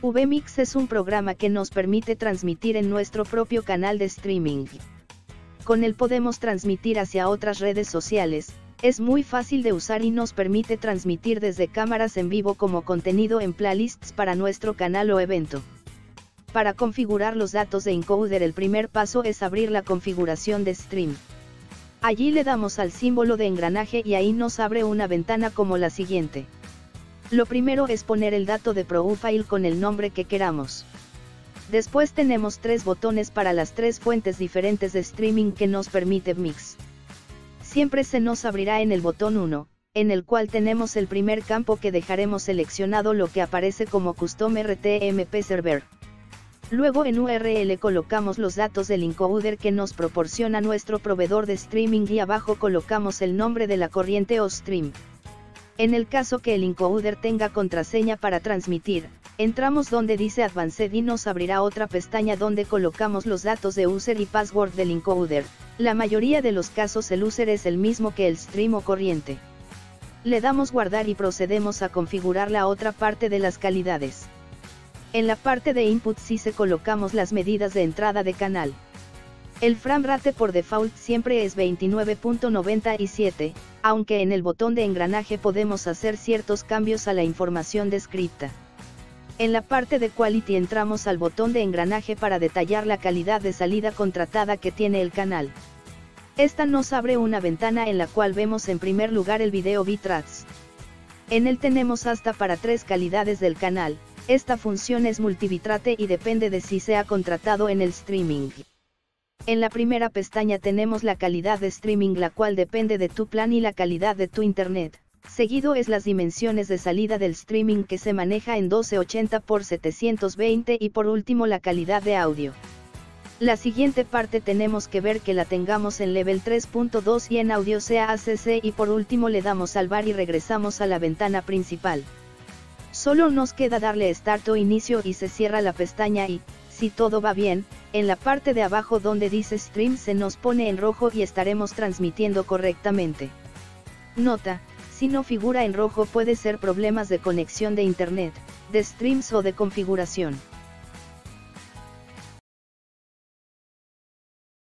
vMix es un programa que nos permite transmitir en nuestro propio canal de streaming. Con él podemos transmitir hacia otras redes sociales, es muy fácil de usar y nos permite transmitir desde cámaras en vivo como contenido en playlists para nuestro canal o evento. Para configurar los datos de encoder, el primer paso es abrir la configuración de stream. Allí le damos al símbolo de engranaje y ahí nos abre una ventana como la siguiente. Lo primero es poner el dato de profile con el nombre que queramos. Después tenemos 3 botones para las 3 fuentes diferentes de streaming que nos permite vMix. Siempre se nos abrirá en el botón 1, en el cual tenemos el primer campo que dejaremos seleccionado, lo que aparece como Custom RTMP Server. Luego en URL colocamos los datos del encoder que nos proporciona nuestro proveedor de streaming y abajo colocamos el nombre de la corriente o stream. En el caso que el encoder tenga contraseña para transmitir, entramos donde dice Advanced y nos abrirá otra pestaña donde colocamos los datos de user y password del encoder. La mayoría de los casos el user es el mismo que el stream o corriente. Le damos guardar y procedemos a configurar la otra parte de las calidades. En la parte de input sí se colocamos las medidas de entrada de canal. El frame rate por default siempre es 29.97, aunque en el botón de engranaje podemos hacer ciertos cambios a la información descripta. En la parte de Quality entramos al botón de engranaje para detallar la calidad de salida contratada que tiene el canal. Esta nos abre una ventana en la cual vemos en primer lugar el video bitrates. En él tenemos hasta para 3 calidades del canal. Esta función es multibitrate y depende de si se ha contratado en el streaming. En la primera pestaña tenemos la calidad de streaming, la cual depende de tu plan y la calidad de tu internet. Seguido es las dimensiones de salida del streaming, que se maneja en 1280 x 720 y por último la calidad de audio. La siguiente parte tenemos que ver que la tengamos en level 3.2 y en audio sea ACC y por último le damos al bar y regresamos a la ventana principal. Solo nos queda darle Start o inicio y se cierra la pestaña y, si todo va bien, en la parte de abajo donde dice Stream se nos pone en rojo y estaremos transmitiendo correctamente. Nota: si no figura en rojo puede ser problemas de conexión de internet, de streams o de configuración.